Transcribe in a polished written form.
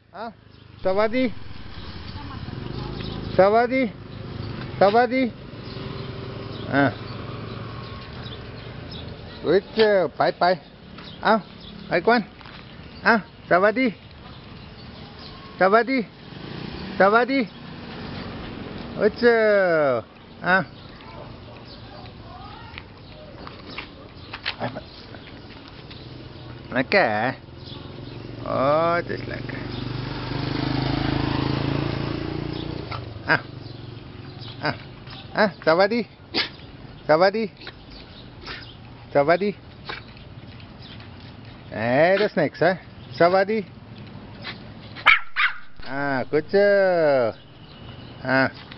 Ah, Savadi. Savadi. Savadi. Ah. Which bye bye. Ah, I quan. Ah, Savadi. Savadi. Savadi. Which ah. Okay. Oh, just like ah, Savadi, Savadi, Savadi. The snakes, huh? Savadi. Good job.